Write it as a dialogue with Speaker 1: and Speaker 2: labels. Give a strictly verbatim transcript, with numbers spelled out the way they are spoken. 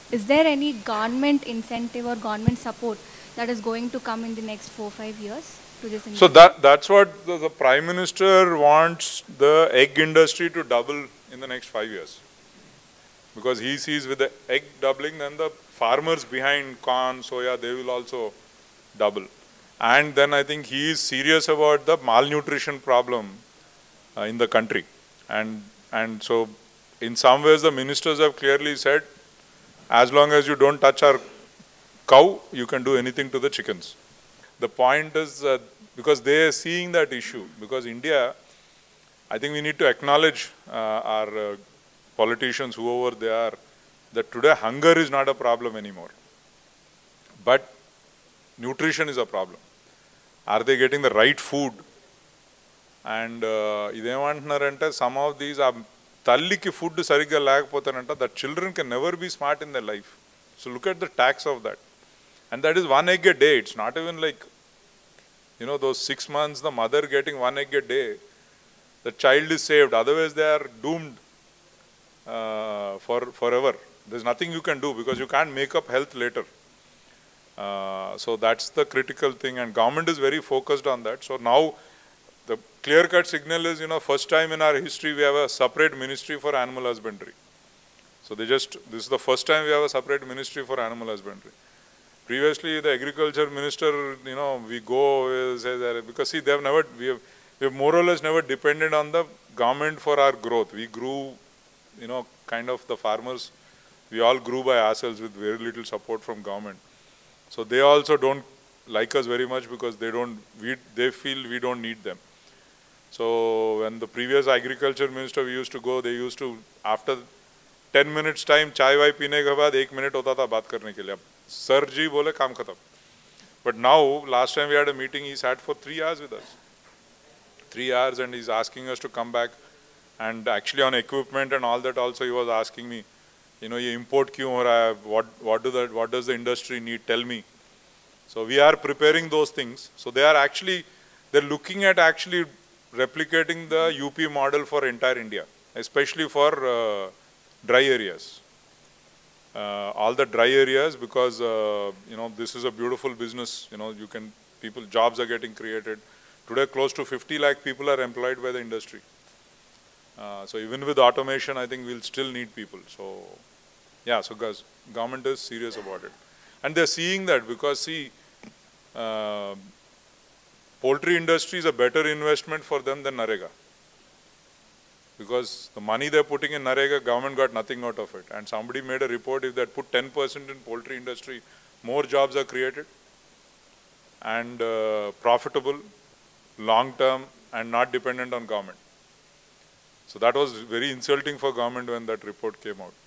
Speaker 1: is there any government incentive or government support that is going to come in the next four or five years to this industry?
Speaker 2: So that that's what the, the Prime Minister wants the egg industry to double in the next five years. Because he sees with the egg doubling, then the farmers behind corn, soya, they will also double. And then I think he is serious about the malnutrition problem uh, in the country. And, and so in some ways the ministers have clearly said, as long as you don't touch our cow, you can do anything to the chickens. The point is, uh, because they are seeing that issue, because India, I think we need to acknowledge uh, our uh, politicians, whoever they are, that today hunger is not a problem anymore. But nutrition is a problem. Are they getting the right food? And uh, some of these are talliki food sarigga lagapothananta, that children can never be smart in their life. So look at the tax of that. And that is one egg a day. It's not even like, you know, those six months, the mother getting one egg a day, the child is saved. Otherwise, they are doomed uh, for forever. There's nothing you can do because you can't make up health later. Uh, so that's the critical thing, and government is very focused on that. So now the clear-cut signal is, you know, first time in our history we have a separate ministry for animal husbandry. So they just, this is the first time we have a separate ministry for animal husbandry. Previously, the agriculture minister, you know, we go, uh, say that, because see, they have never, we have, we have more or less never depended on the government for our growth. We grew, you know, kind of the farmers, we all grew by ourselves with very little support from government. So they also don't like us very much because they don't, we, they feel we don't need them. So when the previous agriculture minister we used to go, they used to, after ten minutes time, chai vai pine ke baad ek minute hota tha baat karne ke liye. Sir ji bole kaam khatam. But now, last time we had a meeting, he sat for three hours with us. Three hours and he's asking us to come back. And actually on equipment and all that also he was asking me, you know, ye import kyun ho raha hai? What, what, do the, what does the industry need? Tell me. So we are preparing those things. So they are actually, they're looking at actually replicating the U P model for entire India, especially for uh, dry areas. Uh, all the dry areas, because, uh, you know, this is a beautiful business, you know, you can, people, jobs are getting created. Today, close to fifty lakh people are employed by the industry. Uh, so even with automation, I think we'll still need people. So, yeah, so guys, government is serious about it. And they're seeing that because, see, uh, poultry industry is a better investment for them than Narega. Because the money they're putting in Narega, government got nothing out of it. And somebody made a report, if they put ten percent in poultry industry, more jobs are created and uh, profitable, long-term and not dependent on government. So that was very insulting for government when that report came out.